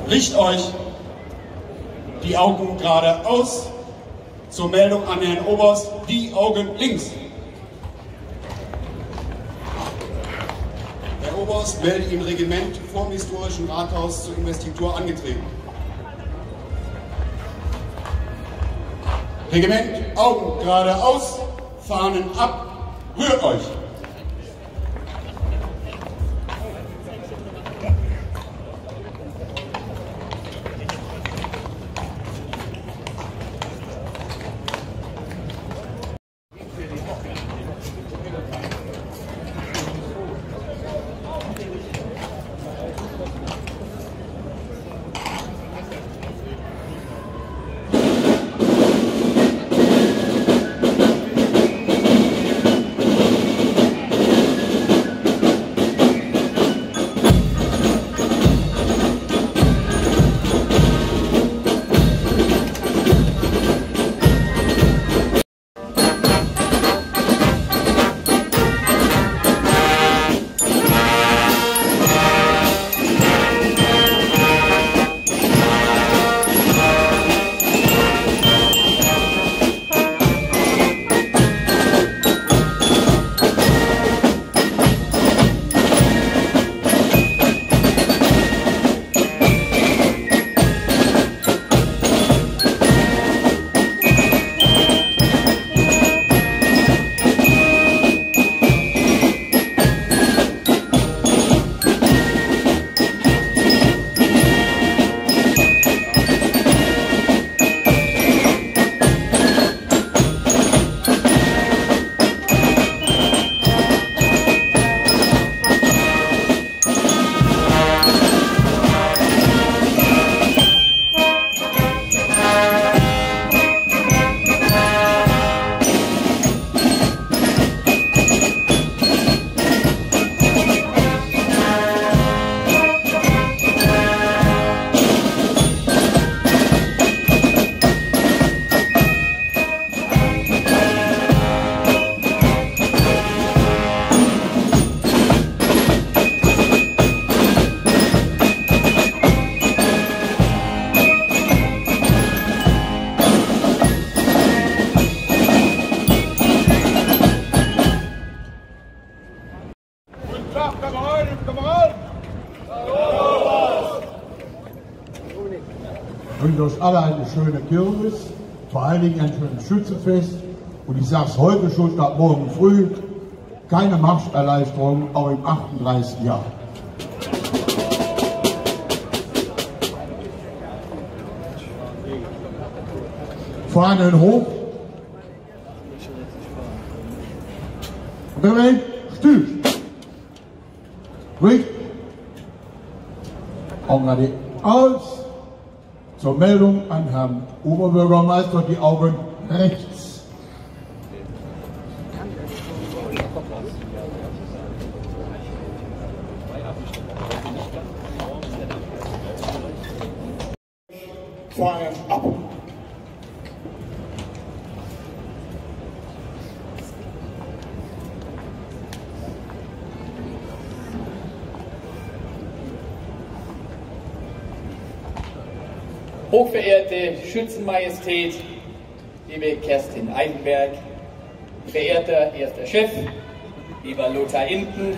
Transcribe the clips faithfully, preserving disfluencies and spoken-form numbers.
Richtet euch die Augen geradeaus. Zur Meldung an Herrn Oberst, die Augen links. Herr Oberst meldet im Regiment vorm historischen Rathaus zur Investitur angetreten. Regiment, Augen geradeaus, Fahnen ab, rührt euch! Ich wünsche euch alle eine schöne Kirmes, vor allen Dingen ein schönes Schützenfest. Und ich sage es heute schon, statt morgen früh, keine Marscherleichterung, auch im achtunddreißigsten Jahr. Fahnen hoch. Bereit, still. Ruhig. Augen gerade aus. Zur Meldung an Herrn Oberbürgermeister, die Augen rechts. Feuer ab. Hochverehrte Schützenmajestät, liebe Kerstin Eidenberg, verehrter erster Chef, lieber Lothar Inten,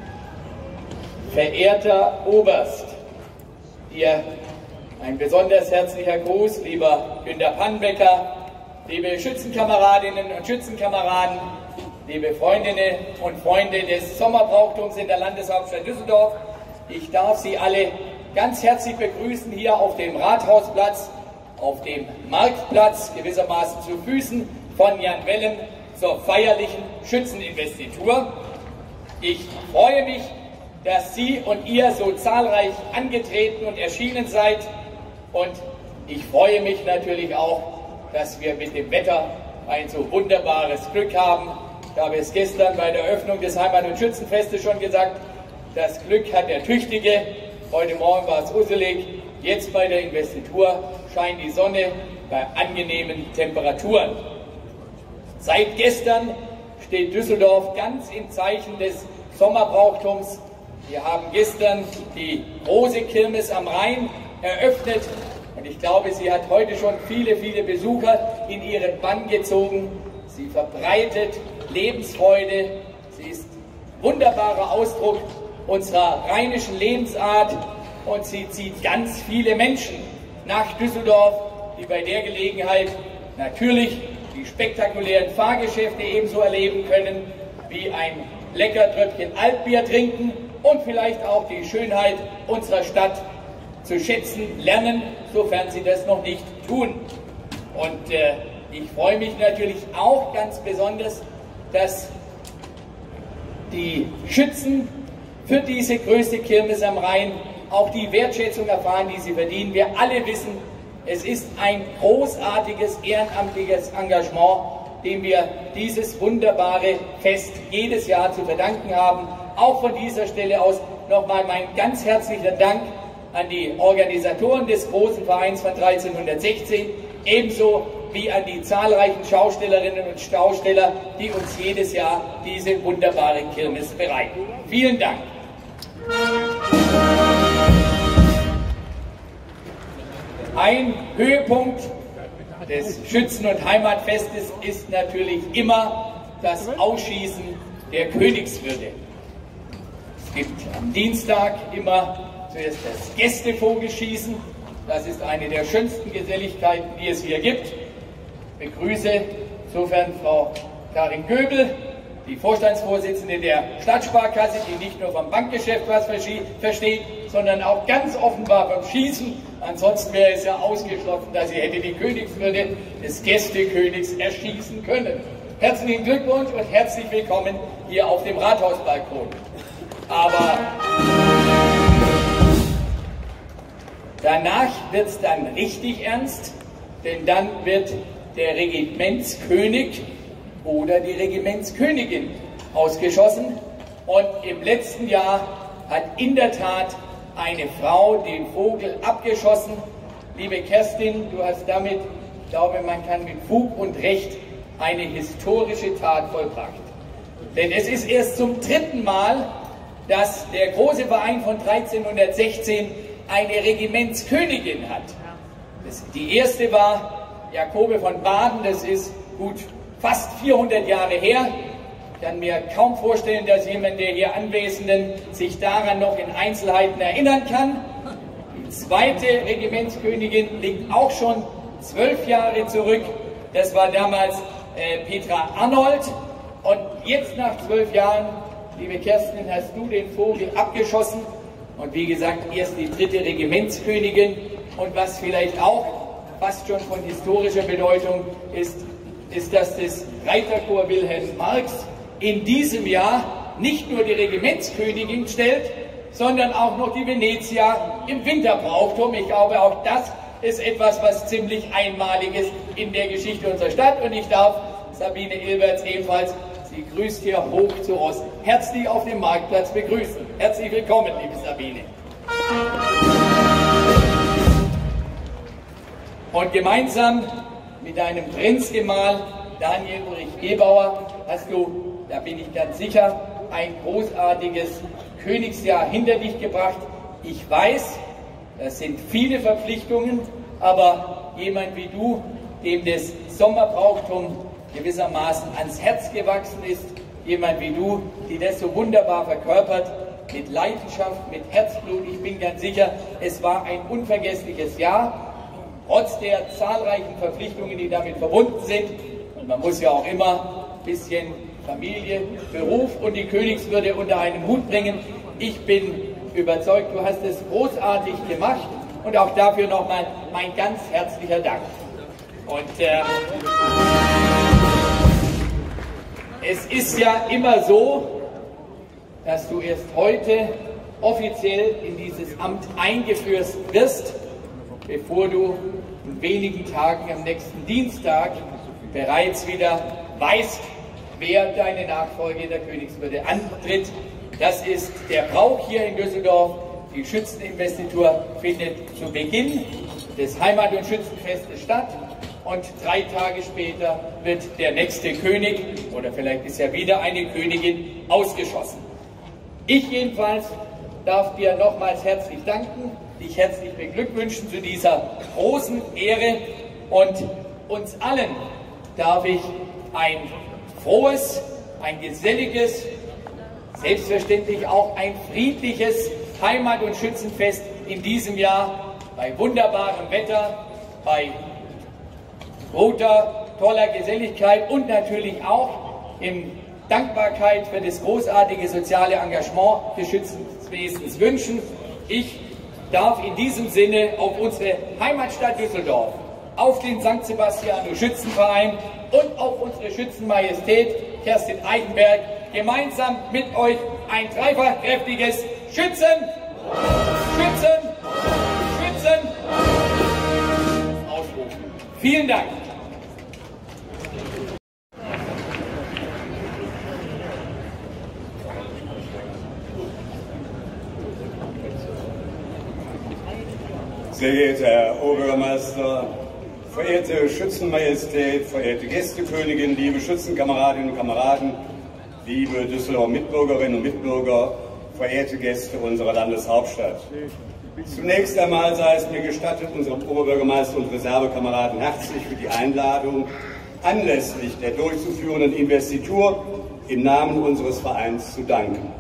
verehrter Oberst, dir ein besonders herzlicher Gruß, lieber Günter Pannbecker, liebe Schützenkameradinnen und Schützenkameraden, liebe Freundinnen und Freunde des Sommerbrauchtums in der Landeshauptstadt Düsseldorf. Ich darf Sie alle ganz herzlich begrüßen hier auf dem Rathausplatz, auf dem Marktplatz, gewissermaßen zu Füßen von Jan Wellem zur feierlichen Schützeninvestitur. Ich freue mich, dass Sie und ihr so zahlreich angetreten und erschienen seid, und ich freue mich natürlich auch, dass wir mit dem Wetter ein so wunderbares Glück haben. Ich habe es gestern bei der Eröffnung des Heimat- und Schützenfestes schon gesagt, das Glück hat der Tüchtige. Heute Morgen war es usselig, jetzt bei der Investitur scheint die Sonne bei angenehmen Temperaturen. Seit gestern steht Düsseldorf ganz im Zeichen des Sommerbrauchtums. Wir haben gestern die große Kirmes am Rhein eröffnet. Und ich glaube, sie hat heute schon viele, viele Besucher in ihren Bann gezogen. Sie verbreitet Lebensfreude. Sie ist ein wunderbarer Ausdruck unserer rheinischen Lebensart. Und sie zieht ganz viele Menschen nach Düsseldorf, die bei der Gelegenheit natürlich die spektakulären Fahrgeschäfte ebenso erleben können, wie ein lecker Tröpfchen Altbier trinken und vielleicht auch die Schönheit unserer Stadt zu schätzen lernen, sofern sie das noch nicht tun. Und äh, ich freue mich natürlich auch ganz besonders, dass die Schützen für diese größte Kirmes am Rhein auch die Wertschätzung erfahren, die sie verdienen. Wir alle wissen, es ist ein großartiges ehrenamtliches Engagement, dem wir dieses wunderbare Fest jedes Jahr zu verdanken haben. Auch von dieser Stelle aus nochmal mein ganz herzlicher Dank an die Organisatoren des großen Vereins von dreizehnhundertsechzehn, ebenso wie an die zahlreichen Schaustellerinnen und Schausteller, die uns jedes Jahr diese wunderbare Kirmes bereiten. Vielen Dank. Ein Höhepunkt des Schützen- und Heimatfestes ist natürlich immer das Ausschießen der Königswürde. Es gibt am Dienstag immer zuerst das Gästevogelschießen. Das ist eine der schönsten Geselligkeiten, die es hier gibt. Ich begrüße insofern Frau Karin Göbel, die Vorstandsvorsitzende der Stadtsparkasse, die nicht nur vom Bankgeschäft was versteht, sondern auch ganz offenbar vom Schießen. Ansonsten wäre es ja ausgeschlossen, dass sie hätte die Königswürde des Gästekönigs erschießen können. Herzlichen Glückwunsch und herzlich willkommen hier auf dem Rathausbalkon. Aber danach wird es dann richtig ernst, denn dann wird der Regimentskönig oder die Regimentskönigin ausgeschossen. Und im letzten Jahr hat in der Tat eine Frau den Vogel abgeschossen. Liebe Kerstin, du hast damit, ich glaube, man kann mit Fug und Recht eine historische Tat vollbracht. Denn es ist erst zum dritten Mal, dass der große Verein von dreizehnhundertsechzehn eine Regimentskönigin hat. Das, die erste war Jakobe von Baden, das ist gut fast vierhundert Jahre her. Ich kann mir kaum vorstellen, dass jemand der hier Anwesenden sich daran noch in Einzelheiten erinnern kann. Die zweite Regimentskönigin liegt auch schon zwölf Jahre zurück. Das war damals äh, Petra Arnold. Und jetzt nach zwölf Jahren, liebe Kerstin, hast du den Vogel abgeschossen. Und wie gesagt, erst die dritte Regimentskönigin. Und was vielleicht auch fast schon von historischer Bedeutung ist, ist, dass das Reiterkorps Wilhelm Marx in diesem Jahr nicht nur die Regimentskönigin stellt, sondern auch noch die Venezia im Winterbrauchtum. Ich glaube, auch das ist etwas, was ziemlich einmalig ist in der Geschichte unserer Stadt. Und ich darf Sabine Ilberts ebenfalls, sie grüßt hier hoch zu Ross, herzlich auf dem Marktplatz begrüßen. Herzlich willkommen, liebe Sabine. Und gemeinsam mit deinem Prinzgemahl Daniel Ulrich Gebauer hast du, da bin ich ganz sicher, ein großartiges Königsjahr hinter dich gebracht. Ich weiß, das sind viele Verpflichtungen, aber jemand wie du, dem das Sommerbrauchtum gewissermaßen ans Herz gewachsen ist, jemand wie du, die das so wunderbar verkörpert, mit Leidenschaft, mit Herzblut, ich bin ganz sicher, es war ein unvergessliches Jahr, trotz der zahlreichen Verpflichtungen, die damit verbunden sind. Und man muss ja auch immer ein bisschen Familie, Beruf und die Königswürde unter einen Hut bringen. Ich bin überzeugt, du hast es großartig gemacht und auch dafür nochmal mein ganz herzlicher Dank. Und äh, es ist ja immer so, dass du erst heute offiziell in dieses Amt eingeführt wirst, bevor du in wenigen Tagen am nächsten Dienstag bereits wieder weißt, wer deine Nachfolge in der Königswürde antritt. Das ist der Brauch hier in Düsseldorf. Die Schützeninvestitur findet zu Beginn des Heimat- und Schützenfestes statt und drei Tage später wird der nächste König oder vielleicht ist ja wieder eine Königin ausgeschossen. Ich jedenfalls darf dir nochmals herzlich danken dich herzlich beglückwünschen zu dieser großen Ehre, und uns allen darf ich ein frohes, ein geselliges, selbstverständlich auch ein friedliches Heimat- und Schützenfest in diesem Jahr bei wunderbarem Wetter, bei guter, toller Geselligkeit und natürlich auch in Dankbarkeit für das großartige soziale Engagement des Schützenwesens wünschen. Ich darf in diesem Sinne auf unsere Heimatstadt Düsseldorf, auf den Sankt Sebastianus Schützenverein und auf unsere Schützenmajestät Kerstin Eichenberg gemeinsam mit euch ein dreifach kräftiges Schützen, Schützen, Schützen ausrufen. Vielen Dank. Sehr geehrter Herr Oberbürgermeister, verehrte Schützenmajestät, verehrte Gästekönigin, liebe Schützenkameradinnen und Kameraden, liebe Düsseldorfer Mitbürgerinnen und Mitbürger, verehrte Gäste unserer Landeshauptstadt. Zunächst einmal sei es mir gestattet, unserem Oberbürgermeister und Reservekameraden herzlich für die Einladung anlässlich der durchzuführenden Investitur im Namen unseres Vereins zu danken.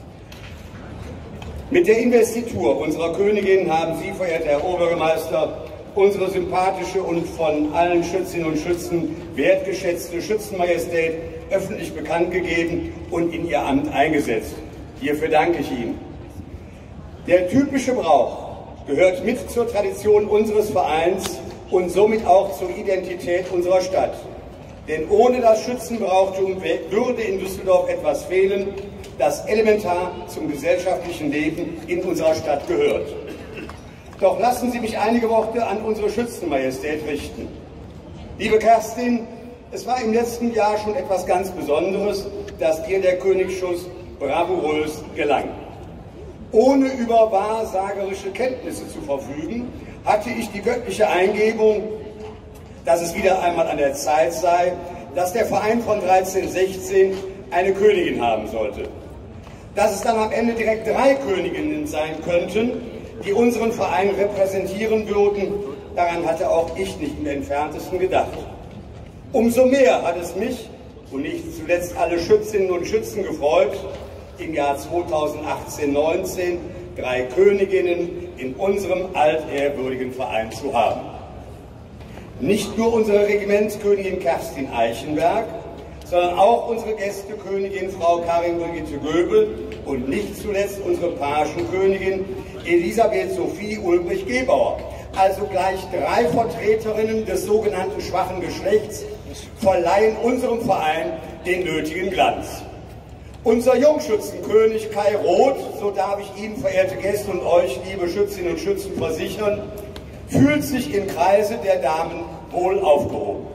Mit der Investitur unserer Königin haben Sie, verehrter Herr Oberbürgermeister, unsere sympathische und von allen Schützinnen und Schützen wertgeschätzte Schützenmajestät öffentlich bekannt gegeben und in ihr Amt eingesetzt. Hierfür danke ich Ihnen. Der typische Brauch gehört mit zur Tradition unseres Vereins und somit auch zur Identität unserer Stadt. Denn ohne das Schützenbrauchtum würde in Düsseldorf etwas fehlen, das elementar zum gesellschaftlichen Leben in unserer Stadt gehört. Doch lassen Sie mich einige Worte an unsere Schützenmajestät richten. Liebe Kerstin, es war im letzten Jahr schon etwas ganz Besonderes, dass dir der Königsschuss bravourös gelang. Ohne über wahrsagerische Kenntnisse zu verfügen, hatte ich die göttliche Eingebung, dass es wieder einmal an der Zeit sei, dass der Verein von dreizehn sechzehn eine Königin haben sollte. Dass es dann am Ende direkt drei Königinnen sein könnten, die unseren Verein repräsentieren würden, daran hatte auch ich nicht im Entferntesten gedacht. Umso mehr hat es mich und nicht zuletzt alle Schützinnen und Schützen gefreut, im Jahr zweitausendachtzehn neunzehn drei Königinnen in unserem altehrwürdigen Verein zu haben. Nicht nur unsere Regimentskönigin Kerstin Eichenberg, sondern auch unsere Gästekönigin Frau Karin Brigitte Göbel und nicht zuletzt unsere Pagenkönigin Elisabeth Sophie Ulbrich-Gebauer, also gleich drei Vertreterinnen des sogenannten schwachen Geschlechts, verleihen unserem Verein den nötigen Glanz. Unser Jungschützenkönig Kai Roth, so darf ich Ihnen, verehrte Gäste, und euch, liebe Schützinnen und Schützen, versichern, fühlt sich im Kreise der Damen wohl aufgehoben.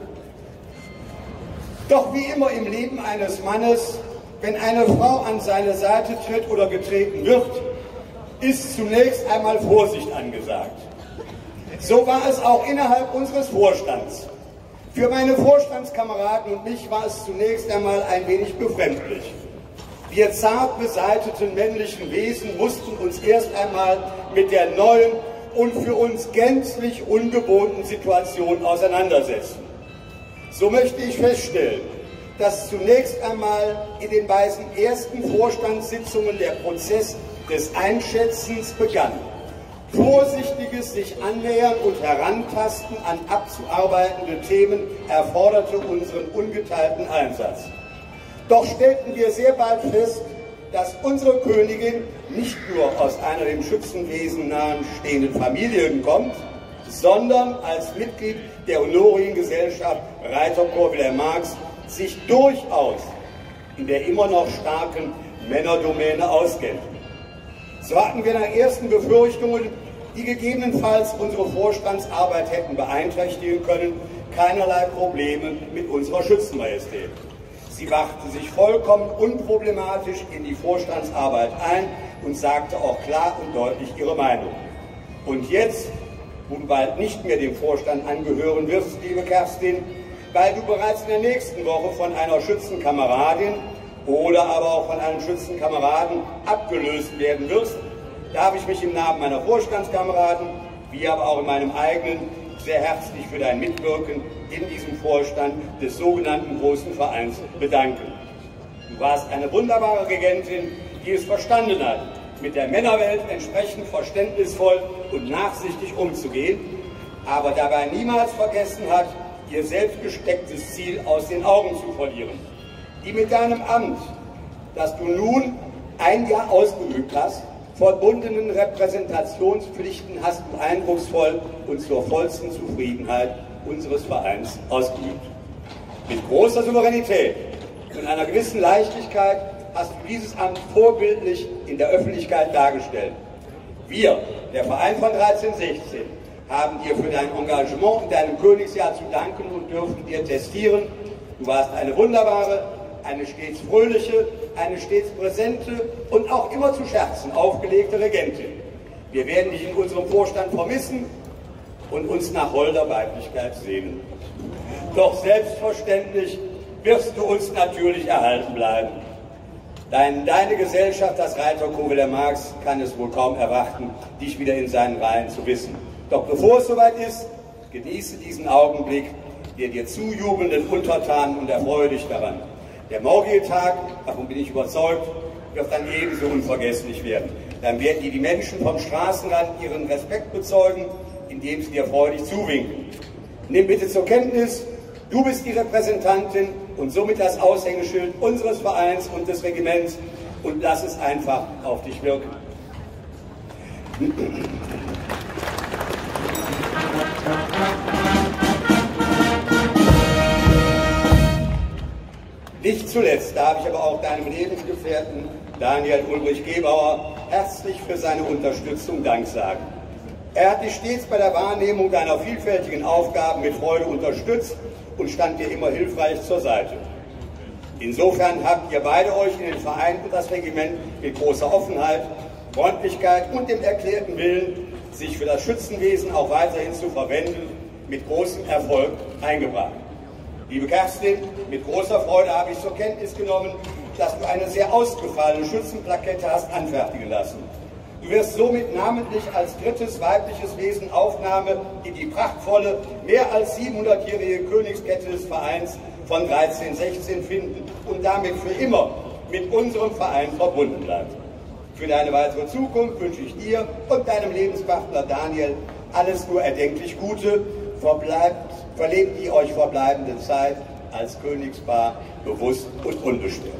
Doch wie immer im Leben eines Mannes, wenn eine Frau an seine Seite tritt oder getreten wird, ist zunächst einmal Vorsicht angesagt. So war es auch innerhalb unseres Vorstands. Für meine Vorstandskameraden und mich war es zunächst einmal ein wenig befremdlich. Wir zart beseiteten männlichen Wesen mussten uns erst einmal mit der neuen und für uns gänzlich ungewohnten Situation auseinandersetzen. So möchte ich feststellen, dass zunächst einmal in den beiden ersten Vorstandssitzungen der Prozess des Einschätzens begann. Vorsichtiges sich annähern und herantasten an abzuarbeitende Themen erforderte unseren ungeteilten Einsatz. Doch stellten wir sehr bald fest, dass unsere Königin nicht nur aus einer dem Schützenwesen nahestehenden Familie kommt, sondern als Mitglied der Honoriengesellschaft Reiterkorps Wilhelm Marx sich durchaus in der immer noch starken Männerdomäne auskennt. So hatten wir nach ersten Befürchtungen, die gegebenenfalls unsere Vorstandsarbeit hätten beeinträchtigen können, keinerlei Probleme mit unserer Schützenmajestät. Sie brachte sich vollkommen unproblematisch in die Vorstandsarbeit ein und sagte auch klar und deutlich ihre Meinung. Und jetzt, wo du bald nicht mehr dem Vorstand angehören wirst, liebe Kerstin, weil du bereits in der nächsten Woche von einer Schützenkameradin oder aber auch von einem Schützenkameraden abgelöst werden wirst, darf ich mich im Namen meiner Vorstandskameraden, wie aber auch in meinem eigenen, sehr herzlich für dein Mitwirken in diesem Vorstand des sogenannten großen Vereins bedanken. Du warst eine wunderbare Regentin, die es verstanden hat, mit der Männerwelt entsprechend verständnisvoll und nachsichtig umzugehen, aber dabei niemals vergessen hat, ihr selbst gestecktes Ziel aus den Augen zu verlieren. Die mit deinem Amt, das du nun ein Jahr ausgeübt hast, verbundenen Repräsentationspflichten hast du eindrucksvoll und zur vollsten Zufriedenheit unseres Vereins ausgeübt. Mit großer Souveränität und einer gewissen Leichtigkeit hast du dieses Amt vorbildlich in der Öffentlichkeit dargestellt. Wir, der Verein von dreizehn sechzehn, haben dir für dein Engagement in deinem Königsjahr zu danken und dürfen dir testieren. Du warst eine wunderbare, eine stets fröhliche, eine stets präsente und auch immer zu Scherzen aufgelegte Regentin. Wir werden dich in unserem Vorstand vermissen und uns nach holder Weiblichkeit sehnen. Doch selbstverständlich wirst du uns natürlich erhalten bleiben. Dein, deine Gesellschaft, das Reiterkovel der Marx, kann es wohl kaum erwarten, dich wieder in seinen Reihen zu wissen. Doch bevor es soweit ist, genieße diesen Augenblick der dir zujubelnden Untertanen und erfreue dich daran. Der morgige Tag, davon bin ich überzeugt, wird dann ebenso unvergesslich werden. Dann werden dir die Menschen vom Straßenrand ihren Respekt bezeugen, indem sie dir freudig zuwinken. Nimm bitte zur Kenntnis, du bist die Repräsentantin und somit das Aushängeschild unseres Vereins und des Regiments und lass es einfach auf dich wirken. Nicht zuletzt darf ich aber auch deinem Lebensgefährten Daniel Ulrich Gebauer herzlich für seine Unterstützung Dank sagen. Er hat dich stets bei der Wahrnehmung deiner vielfältigen Aufgaben mit Freude unterstützt und stand dir immer hilfreich zur Seite. Insofern habt ihr beide euch in den Verein und das Regiment mit großer Offenheit, Freundlichkeit und dem erklärten Willen, sich für das Schützenwesen auch weiterhin zu verwenden, mit großem Erfolg eingebracht. Liebe Kerstin, mit großer Freude habe ich zur Kenntnis genommen, dass du eine sehr ausgefallene Schützenplakette hast anfertigen lassen. Du wirst somit namentlich als drittes weibliches Wesen Aufnahme in die prachtvolle, mehr als siebenhundertjährige Königskette des Vereins von dreizehn sechzehn finden und damit für immer mit unserem Verein verbunden bleiben. Für deine weitere Zukunft wünsche ich dir und deinem Lebenspartner Daniel alles nur erdenklich Gute. Verbleibt, verlebt die euch verbleibende Zeit als Königspaar bewusst und unbeschwert.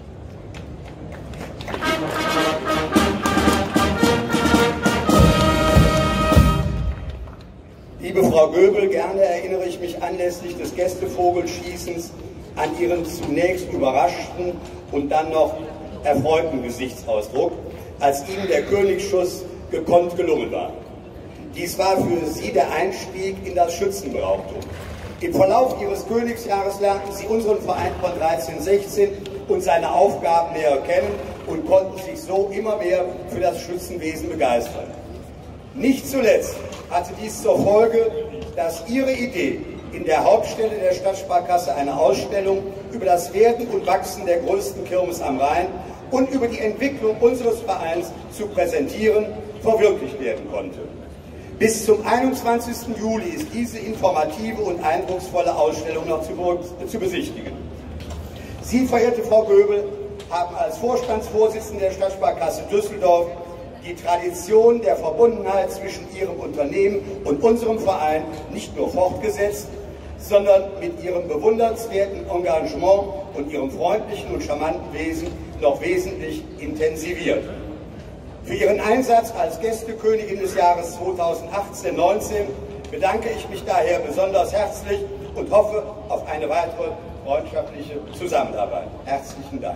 Liebe Frau Göbel, gerne erinnere ich mich anlässlich des Gästevogelschießens an Ihren zunächst überraschten und dann noch erfreuten Gesichtsausdruck, als Ihnen der Königsschuss gekonnt gelungen war. Dies war für Sie der Einstieg in das Schützenbrauchtum. Im Verlauf Ihres Königsjahres lernten Sie unseren Verein von dreizehn sechzehn und seine Aufgaben näher kennen und konnten sich so immer mehr für das Schützenwesen begeistern. Nicht zuletzt hatte dies zur Folge, dass Ihre Idee, in der Hauptstelle der Stadtsparkasse eine Ausstellung über das Werden und Wachsen der größten Kirmes am Rhein und über die Entwicklung unseres Vereins zu präsentieren, verwirklicht werden konnte. Bis zum einundzwanzigsten Juli ist diese informative und eindrucksvolle Ausstellung noch zu, zu besichtigen. Sie, verehrte Frau Göbel, haben als Vorstandsvorsitzende der Stadtsparkasse Düsseldorf die Tradition der Verbundenheit zwischen Ihrem Unternehmen und unserem Verein nicht nur fortgesetzt, sondern mit Ihrem bewundernswerten Engagement und Ihrem freundlichen und charmanten Wesen noch wesentlich intensiviert. Für Ihren Einsatz als Gästekönigin des Jahres zweitausendachtzehn neunzehn bedanke ich mich daher besonders herzlich und hoffe auf eine weitere freundschaftliche Zusammenarbeit. Herzlichen Dank.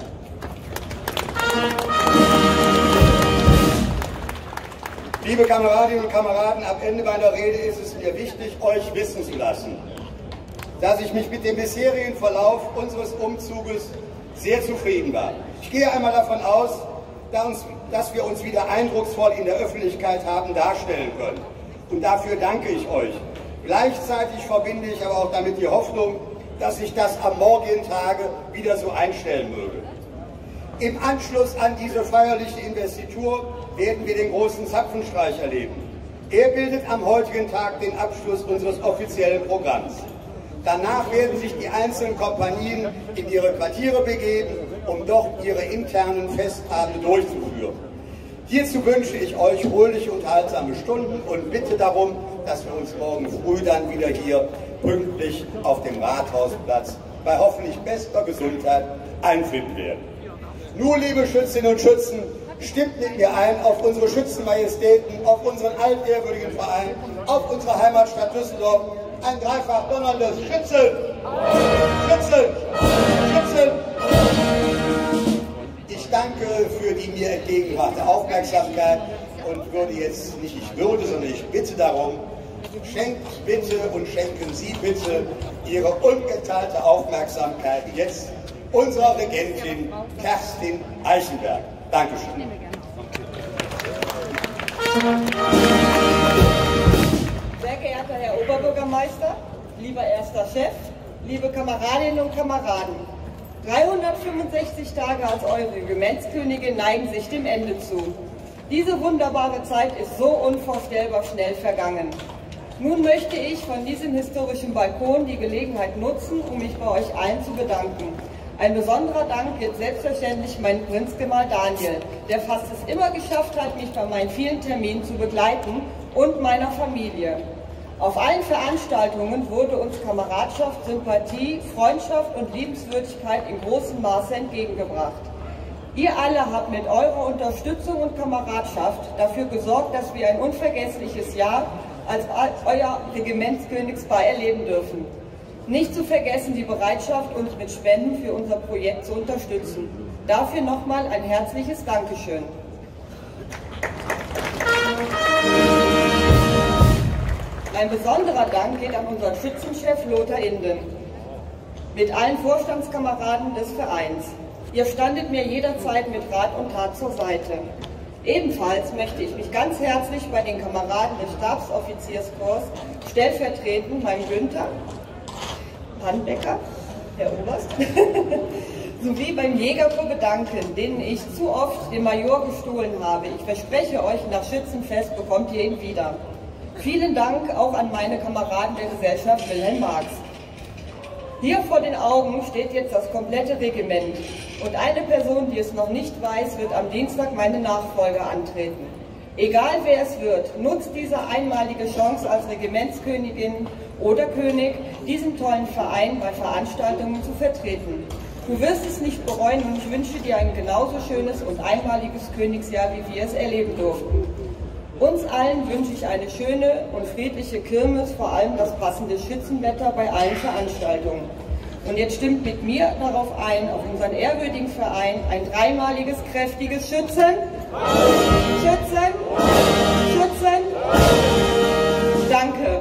Liebe Kameradinnen und Kameraden, am Ende meiner Rede ist es mir wichtig, euch wissen zu lassen, dass ich mich mit dem bisherigen Verlauf unseres Umzuges sehr zufrieden war. Ich gehe einmal davon aus, dass wir uns wieder eindrucksvoll in der Öffentlichkeit haben darstellen können. Und dafür danke ich euch. Gleichzeitig verbinde ich aber auch damit die Hoffnung, dass sich das am morgigen Tage wieder so einstellen möge. Im Anschluss an diese feierliche Investitur werden wir den großen Zapfenstreich erleben. Er bildet am heutigen Tag den Abschluss unseres offiziellen Programms. Danach werden sich die einzelnen Kompanien in ihre Quartiere begeben, um dort ihre internen Festabende durchzuführen. Hierzu wünsche ich euch fröhliche, unterhaltsame Stunden und bitte darum, dass wir uns morgen früh dann wieder hier pünktlich auf dem Rathausplatz bei hoffentlich bester Gesundheit einfinden werden. Nun, liebe Schützinnen und Schützen, stimmt mit mir ein auf unsere Schützenmajestäten, auf unseren altehrwürdigen Verein, auf unsere Heimatstadt Düsseldorf. Ein dreifach donnerndes Schützen! Schützen! Schützen! Ich danke für die mir entgegengebrachte Aufmerksamkeit und würde jetzt nicht ich würde, sondern ich bitte darum, schenkt bitte und schenken Sie bitte Ihre ungeteilte Aufmerksamkeit jetzt unserer Regentin Kerstin Eichenberg. Dankeschön. Sehr geehrter Herr Oberbürgermeister, lieber erster Chef, liebe Kameradinnen und Kameraden, dreihundertfünfundsechzig Tage als eure Regimentskönigin neigen sich dem Ende zu. Diese wunderbare Zeit ist so unvorstellbar schnell vergangen. Nun möchte ich von diesem historischen Balkon die Gelegenheit nutzen, um mich bei euch allen zu bedanken. Ein besonderer Dank gilt selbstverständlich meinem Prinzgemahl Daniel, der fast es immer geschafft hat, mich bei meinen vielen Terminen zu begleiten, und meiner Familie. Auf allen Veranstaltungen wurde uns Kameradschaft, Sympathie, Freundschaft und Liebenswürdigkeit in großem Maße entgegengebracht. Ihr alle habt mit eurer Unterstützung und Kameradschaft dafür gesorgt, dass wir ein unvergessliches Jahr als euer Regimentskönigspaar erleben dürfen. Nicht zu vergessen die Bereitschaft, uns mit Spenden für unser Projekt zu unterstützen. Dafür nochmal ein herzliches Dankeschön. Ein besonderer Dank geht an unseren Schützenchef Lothar Inden mit allen Vorstandskameraden des Vereins. Ihr standet mir jederzeit mit Rat und Tat zur Seite. Ebenfalls möchte ich mich ganz herzlich bei den Kameraden des Stabsoffizierskorps stellvertretend meinem Günther Pannbecker, Herr Oberst, sowie beim Jägerkorps bedanken, denen ich zu oft den Major gestohlen habe. Ich verspreche euch, nach Schützenfest bekommt ihr ihn wieder. Vielen Dank auch an meine Kameraden der Gesellschaft Wilhelm Marx. Hier vor den Augen steht jetzt das komplette Regiment und eine Person, die es noch nicht weiß, wird am Dienstag meine Nachfolge antreten. Egal wer es wird, nutzt diese einmalige Chance als Regimentskönigin oder König, diesen tollen Verein bei Veranstaltungen zu vertreten. Du wirst es nicht bereuen und ich wünsche dir ein genauso schönes und einmaliges Königsjahr, wie wir es erleben durften. Uns allen wünsche ich eine schöne und friedliche Kirmes, vor allem das passende Schützenwetter bei allen Veranstaltungen. Und jetzt stimmt mit mir darauf ein, auf unseren ehrwürdigen Verein ein dreimaliges, kräftiges Schützen, Schützen, Schützen, danke.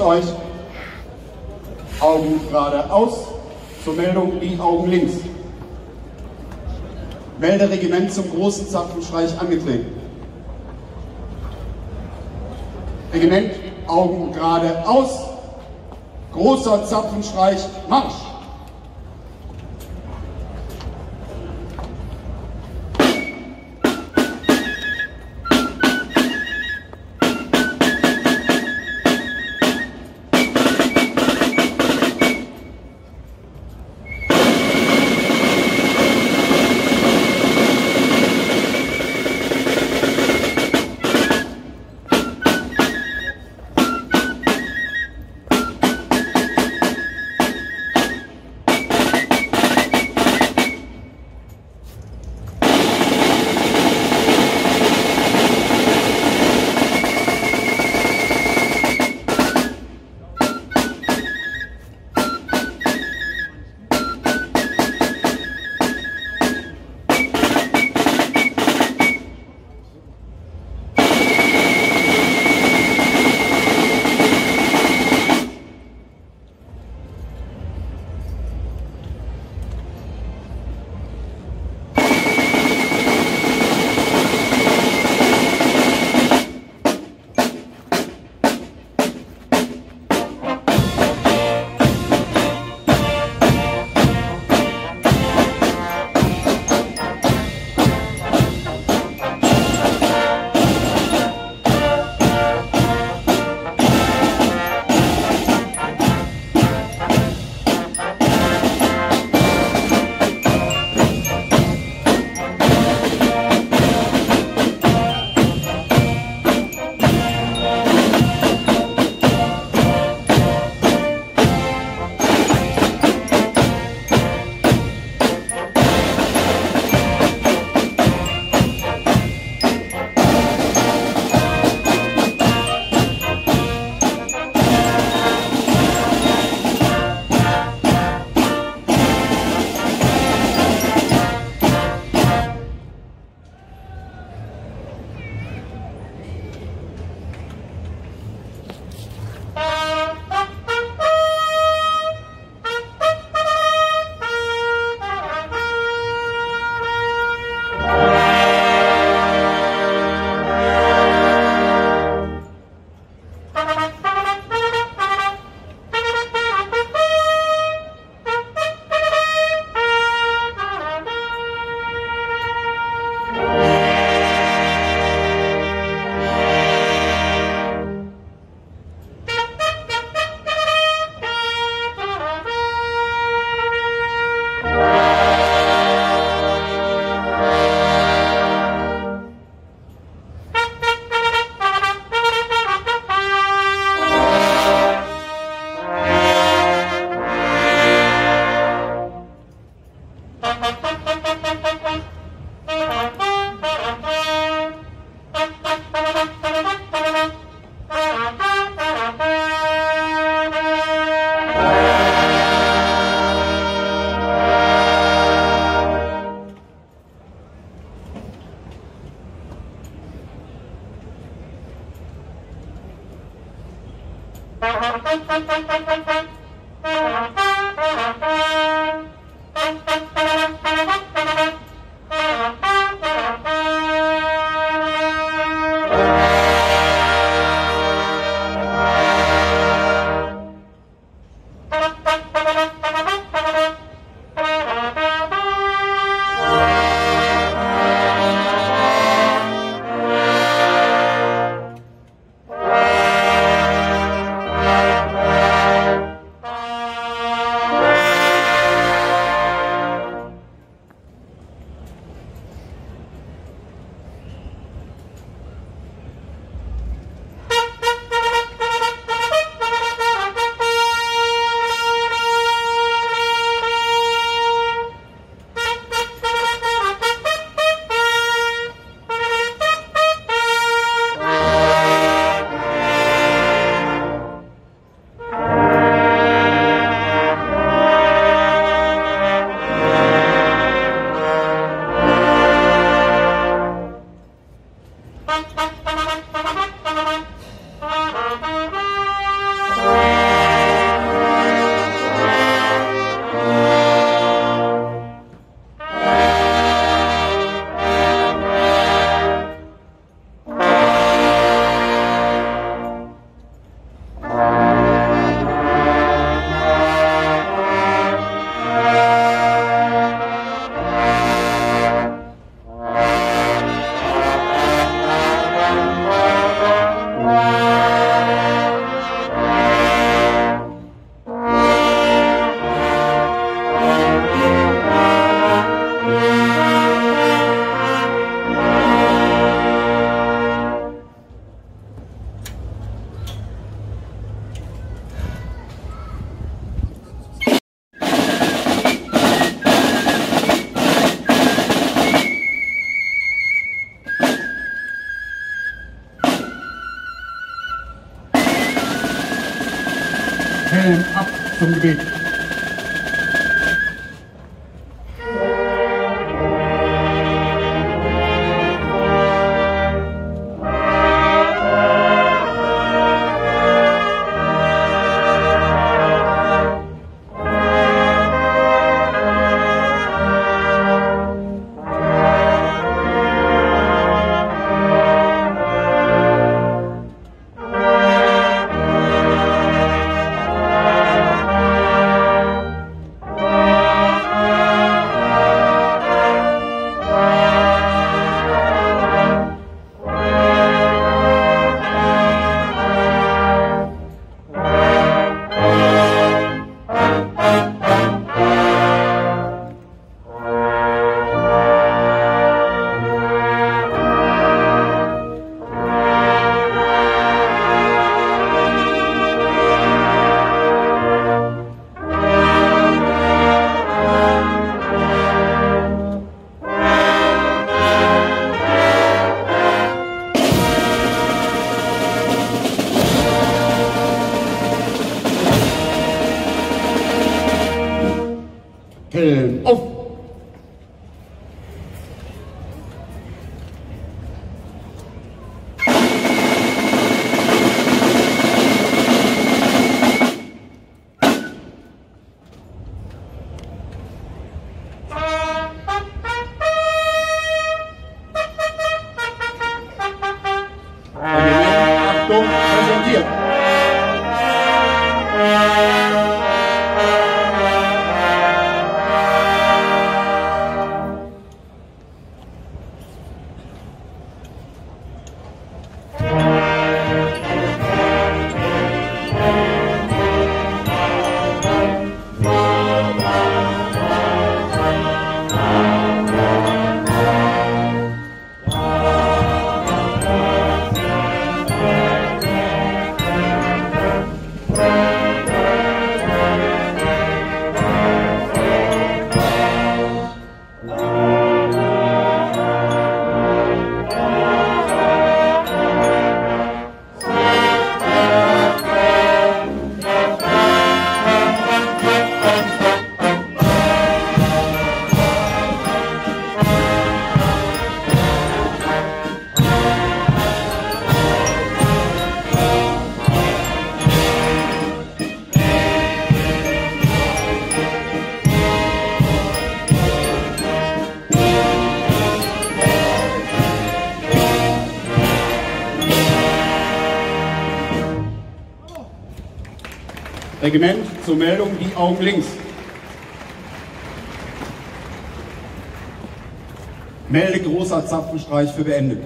euch. Augen geradeaus. Zur Meldung die Augen links. Melderegiment zum großen Zapfenstreich angetreten. Regiment, Augen geradeaus. Großer Zapfenstreich, Marsch! zum Gebet. Helm auf! Achtung, präsentiert! Regiment zur Meldung, die Augen links. Melde großer Zapfenstreich für beendet.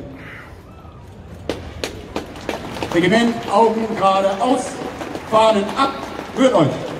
Regiment, Augen geradeaus, Fahnen ab, rührt euch.